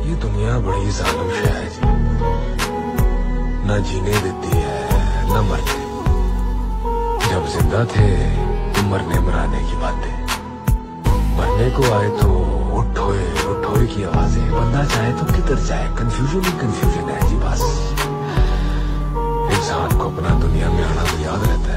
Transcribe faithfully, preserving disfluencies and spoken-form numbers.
ये दुनिया बड़ी जालिम शय है जी, न जीने देती है न मरने। जब जिंदा थे तो मरने मराने की बातें, मरने को आए तो उठोए उठोए की आवाजें। बंदा चाहे तो किधर जाए, कंफ्यूजन ही कंफ्यूजन है जी। बस इंसान को अपना दुनिया में आना तो याद रहता है।